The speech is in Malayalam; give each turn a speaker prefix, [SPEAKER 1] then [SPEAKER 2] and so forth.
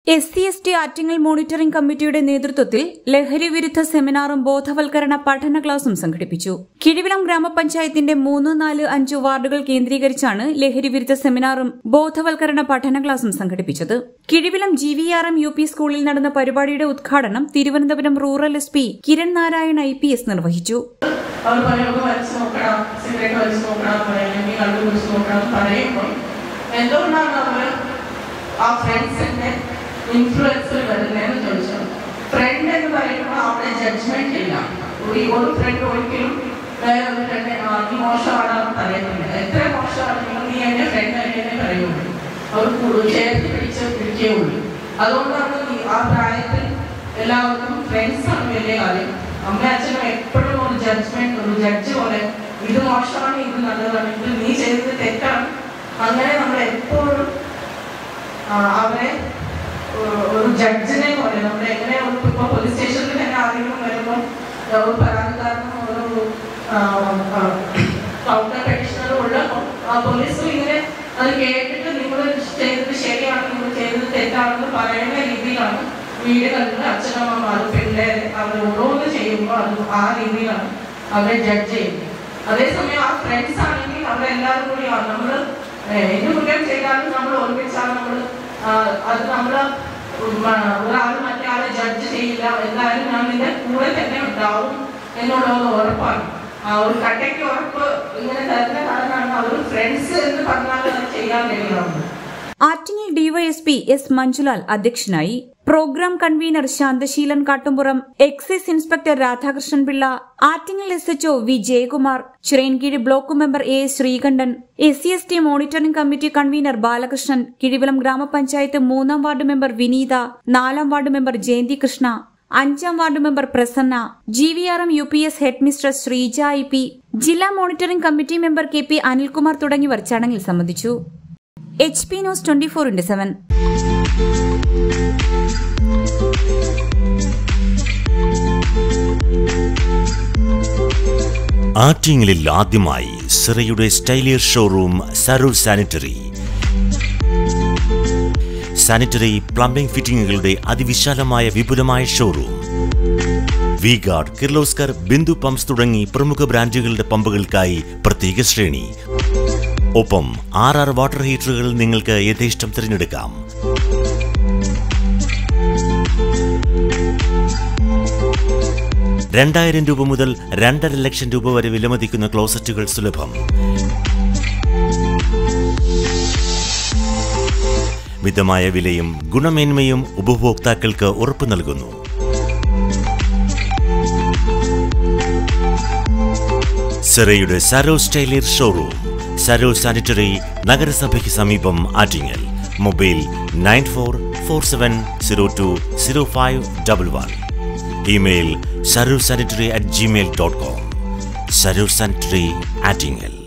[SPEAKER 1] SC/ST ആറ്റിങ്ങൽ മോണിറ്ററിംഗ് കമ്മിറ്റിയുടെ നേതൃത്വത്തിൽ ലഹരി വിരുദ്ധ സെമിനാറും ബോധവൽക്കരണ പഠന ക്ലാസും സംഘടിപ്പിച്ചു. കിഴിവിലം ഗ്രാമപഞ്ചായത്തിന്റെ 3, 4, 5 വാർഡുകൾ കേന്ദ്രീകരിച്ചാണ് ലഹരി വിരുദ്ധ സെമിനാറും ബോധവൽക്കരണ പഠന ക്ലാസും സംഘടിപ്പിച്ചത്. കിഴിവിലം GVRM UP സ്കൂളിൽ നടന്ന പരിപാടിയുടെ ഉദ്ഘാടനം Thiruvananthapuram rural SP Kiran Narayan IPS നിർവഹിച്ചു.
[SPEAKER 2] ഇൻഫ്ലുവൻസ് വരുന്നതെന്ന് ചോദിച്ചു. ഫ്രണ്ട് എന്ന് പറയുമ്പോൾ അവിടെ ജഡ്ജ്മെന്റ് ഇല്ല. ഒരു ഫ്രണ്ട് ഒരിക്കലും വേറെ ഒരു ഫ്രണ്ട് നീ മോശമാണെന്ന് പറയുന്നില്ല. എത്ര മോശമാണെങ്കിലും നീ എന്റെ ഫ്രണ്ട് എന്നെ പറയുള്ളൂ. അവർ ചേർത്ത് പിടിക്കുകയുള്ളൂ. അതുകൊണ്ടാണ് ആ പ്രായത്തിൽ എല്ലാവർക്കും ഫ്രണ്ട്സാണ് വലിയ കാര്യം. അമ്മ അച്ഛനും എപ്പോഴും ഒരു ജഡ്ജ്മെന്റ്, ഒരു ജഡ്ജ് പോലെ ഇത് മോശമാണ്, ഇത് നല്ലതാണ്, ഇത് നീ ചെയ്തത് തെറ്റാണ്. അങ്ങനെ നമ്മൾ എപ്പോഴും അവരെ ഒരു ജഡ്ജിനെ പോലെ നമ്മൾ എങ്ങനെ ഇപ്പോൾ പോലീസ് സ്റ്റേഷനിൽ തന്നെ ആരെങ്കിലും വരുമ്പോൾ ഒരു പരാതിക്കാരനും ഒരു കൗണ്ടർ പെറ്റീഷണറും ഉള്ളപ്പോൾ ആ പോലീസും ഇങ്ങനെ അത് കേട്ടിട്ട് നിങ്ങൾ ചെയ്തത് ശരിയാണ്, നിങ്ങൾ ചെയ്തത് തെറ്റാണെന്ന് പറയുന്ന രീതിയിലാണ് വീടുകളിൽ അച്ഛനമ്മമാർ പിള്ളേരെ അവർ ഓരോന്ന് ചെയ്യുമ്പോൾ അത് ആ രീതിയിലാണ് അവരെ ജഡ്ജ് ചെയ്യുന്നത്. അതേസമയം ആ ഫ്രണ്ട്സ് ആണെങ്കിൽ അവരെല്ലാവരും കൂടി നമ്മൾ എന്ത് കുറ്റം ചെയ്താലും നമ്മൾ ഓർമ്മിച്ചാൽ നമ്മൾ അത് നമ്മൾ ഒരാൾ മറ്റേ ആളെ ജഡ്ജ് ചെയ്യില്ല, എന്തായാലും ഞാൻ നിന്റെ കൂടെ തന്നെ ഉണ്ടാവും എന്നുള്ളത് ഉറപ്പാണ്. ഒരു കട്ടയ്ക്ക് ഉറപ്പ് ഇങ്ങനെ തരുന്ന കാരണമാണ് അവർ ഫ്രണ്ട്സ് എന്ന് പറഞ്ഞാൽ അത് ചെയ്യാൻ കഴിയാവുന്നത്.
[SPEAKER 1] ആറ്റിങ്ങൽ DYSP S മഞ്ജുലാൽ അധ്യക്ഷനായി. Program convener Shanthaseelan Kattumpuram, excise inspector Radhakrishnan Pillai, Attingal SHO V Jayakumar, Chirayinkeezhu block member AS Sreekandan, SC/ST monitoring committee convener Balakrishnan, Kizhuvilam ഗ്രാമപഞ്ചായത്ത് 3ാം വാർഡ് മെമ്പർ വിനീത, 4ാം വാർഡ് മെമ്പർ ജയന്തി കൃഷ്ണ, 5ാം ward member Prasanna, GVRM UPS head mistress Sreeja IP, ജില്ലാ monitoring committee member KP Anilkumar തുടങ്ങിയവർ ചടങ്ങിൽ സംബന്ധിച്ചു. HP News 24/7.
[SPEAKER 3] ആറ്റിങ്ങലിൽ ആദ്യമായി സിറയുടെ സ്റ്റൈലിയർ showroom Sarur sanitary. Sanitary plumbing ഫിറ്റിംഗുകളുടെ അതിവിശാലമായ വിപുലമായ showroom. V-Guard, Kirloskar, Bindu pumps തുടങ്ങി പ്രമുഖ ബ്രാൻഡുകളുടെ പമ്പുകൾക്കായി പ്രത്യേക ശ്രേണി. ഒപ്പം 6 വാട്ടർ ഹീറ്ററുകൾ നിങ്ങൾക്ക് യഥേഷ്ടം തിരഞ്ഞെടുക്കാം. ₹2,000 മുതൽ 2.5 ലക്ഷം വരെ വിലമതിക്കുന്ന ക്ലോസറ്റുകൾ സുലഭം. മിതമായ വിലയും ഗുണമേന്മയും ഉപഭോക്താക്കൾക്ക് ഉറപ്പു നൽകുന്നു. സിറയുടെ സരൂർ സ്റ്റൈലിയർ ഷോറൂം, സരൂർ സാനിറ്ററി, നഗരസഭയ്ക്ക് സമീപം, Attingal. Mobile 9447020511. Email sarursanitary@gmail.com. Sarur Sanitary, Attingal.